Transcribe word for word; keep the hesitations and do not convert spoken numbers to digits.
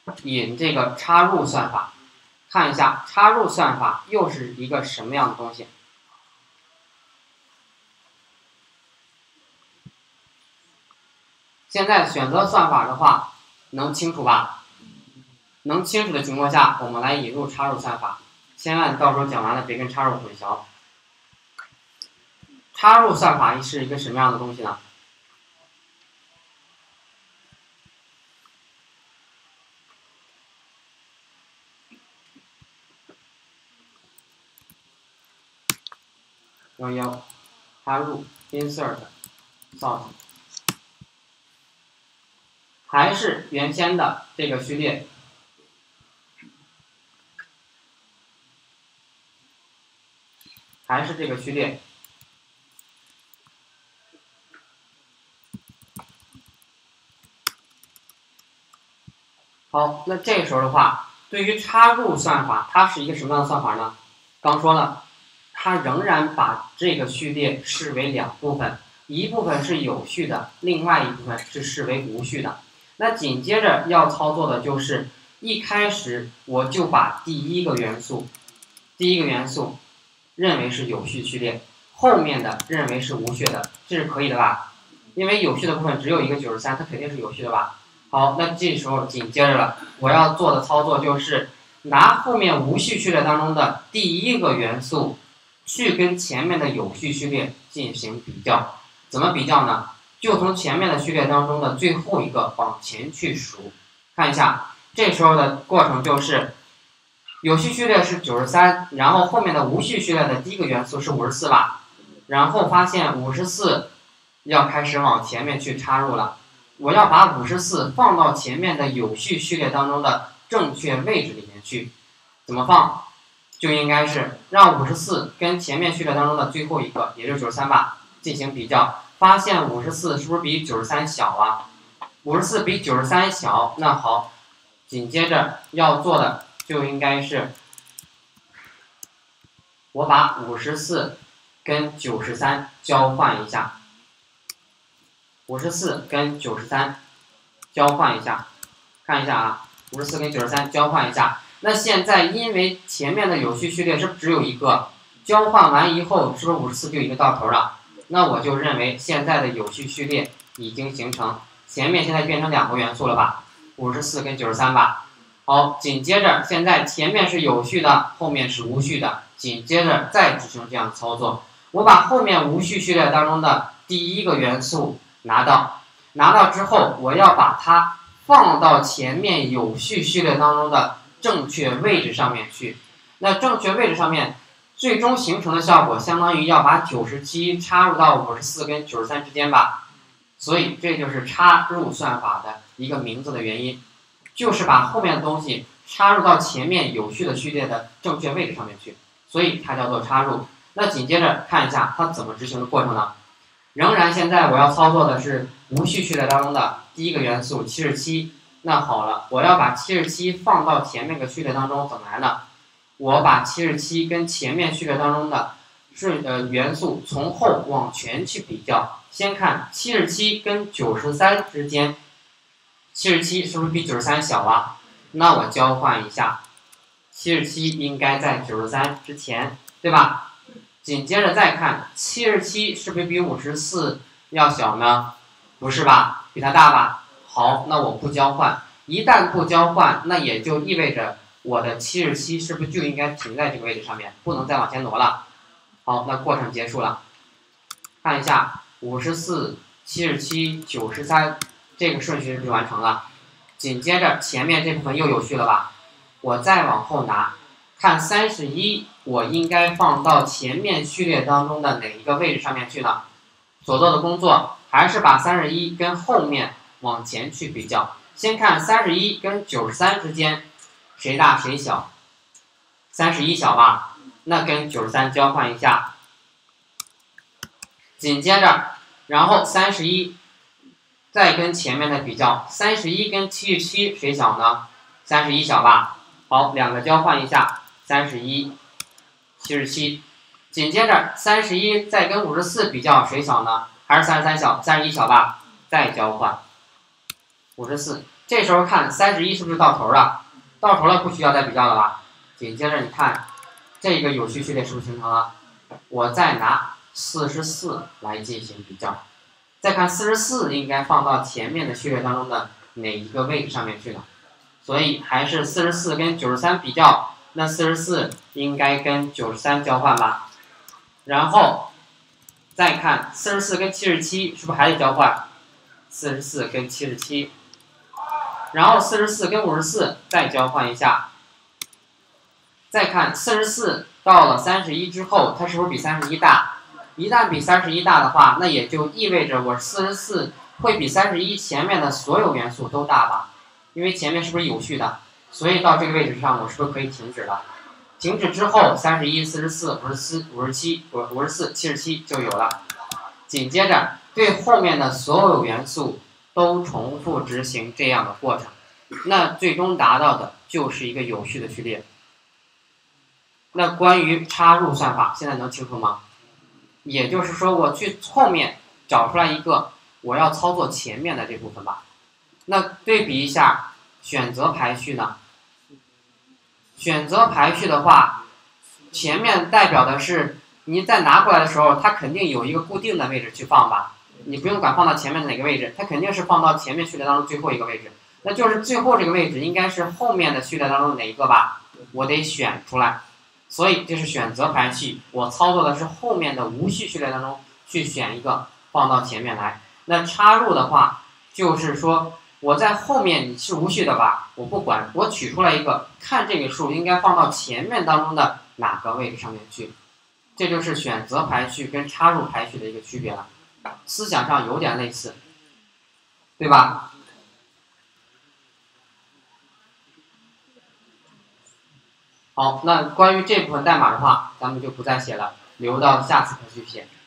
引这个插入算法，看一下插入算法又是一个什么样的东西。现在选择算法的话，能清楚吧？能清楚的情况下，我们来引入插入算法。千万到时候讲完了别跟插入混淆。插入算法是一个什么样的东西呢？幺幺插入 insert sort 还是原先的这个序列，还是这个序列。好，那这个时候的话，对于插入算法，它是一个什么样的算法呢？刚说了，它仍然把这个序列视为两部分，一部分是有序的，另外一部分是视为无序的。那紧接着要操作的就是，一开始我就把第一个元素，第一个元素认为是有序序列，后面的认为是无序的，这是可以的吧？因为有序的部分只有一个九十三，它肯定是有序的吧？好，那这时候紧接着了，我要做的操作就是拿后面无序序列当中的第一个元素，去跟前面的有序序列进行比较。怎么比较呢？就从前面的序列当中的最后一个往前去数，看一下，这时候的过程就是有序序列是九十三，然后后面的无序序列的第一个元素是五十四吧，然后发现五十四要开始往前面去插入了。我要把五十四放到前面的有序序列当中的正确位置里面去，怎么放？就应该是让五十四跟前面序列当中的最后一个，也就是九十三吧，进行比较，发现五十四是不是比九十三小啊？五十四比九十三小，那好，紧接着要做的就应该是，我把五十四跟九十三交换一下。五十四跟九十三交换一下，看一下啊，五十四跟九十三交换一下。那现在因为前面的有序序列是不是只有一个？交换完以后，是不是五十四就已经到头了？那我就认为现在的有序序列已经形成，前面现在变成两个元素了吧？五十四跟九十三吧。好，紧接着现在前面是有序的，后面是无序的，紧接着再执行这样的操作，我把后面无序序列当中的第一个元素拿到，拿到之后，我要把它放到前面有序序列当中的正确位置上面去。那正确位置上面，最终形成的效果相当于要把九十七插入到五十四跟九十三之间吧。所以这就是插入算法的一个名字的原因，就是把后面的东西插入到前面有序的序列的正确位置上面去，所以它叫做插入。那紧接着看一下它怎么执行的过程呢？仍然现在我要操作的是无序序列当中的第一个元素七十七。那好了，我要把七十七放到前面个序列当中，怎么来呢？我把七十七跟前面序列当中的顺呃元素从后往前去比较。先看七十七跟九十三之间，七十七是不是比九十三小啊？那我交换一下，七十七应该在九十三之前，对吧？紧接着再看七十七是不是比五十四要小呢？不是吧，比它大吧。好，那我不交换，一旦不交换，那也就意味着我的七十七是不是就应该停在这个位置上面，不能再往前挪了。好，那过程结束了。看一下五十四、七十七、九十三，这个顺序是不是完成了？紧接着前面这部分又有序了吧？我再往后拿，看三十一，我应该放到前面序列当中的哪一个位置上面去呢？所做的工作还是把三十一跟后面往前去比较。先看三十一跟九十三之间，谁大谁小？三十一小吧，那跟九十三交换一下。紧接着，然后三十一再跟前面的比较，三十一跟七十七谁小呢？三十一小吧。好，两个交换一下，三十一、七十七。紧接着三十一再跟五十四比较，谁小呢？还是三十三小？三十一小吧。再交换，五十四这时候看三十一是不是到头了？到头了，不需要再比较了吧？紧接着你看，这个有序序列是不是形成了？我再拿四十四来进行比较，再看四十四应该放到前面的序列当中的哪一个位置上面去呢？所以还是四十四跟九十三比较，那四十四应该跟九十三交换吧？然后再看四十四跟七十七是不是还得交换？四十四跟七十七。然后四十四跟五十四再交换一下，再看四十四到了三十一之后，它是不是比三十一大？一旦比三十一大的话，那也就意味着我四十四会比三十一前面的所有元素都大吧？因为前面是不是有序的？所以到这个位置上，我是不是可以停止了？停止之后，三十一、四十四、五十四、五十七、五五十四、七十七就有了。紧接着对后面的所有元素都重复执行这样的过程，那最终达到的就是一个有序的序列。那关于插入算法，现在能清楚吗？也就是说，我去后面找出来一个我要操作前面的这部分吧。那对比一下选择排序呢？选择排序的话，前面代表的是你再拿过来的时候，它肯定有一个固定的位置去放吧。你不用管放到前面的哪个位置，它肯定是放到前面序列当中最后一个位置。那就是最后这个位置应该是后面的序列当中哪一个吧？我得选出来。所以这是选择排序，我操作的是后面的无序序列当中去选一个放到前面来。那插入的话，就是说我在后面你是无序的吧，我不管，我取出来一个，看这个数应该放到前面当中的哪个位置上面去。这就是选择排序跟插入排序的一个区别了，思想上有点类似，对吧？好，那关于这部分代码的话，咱们就不再写了，留到下次课去写。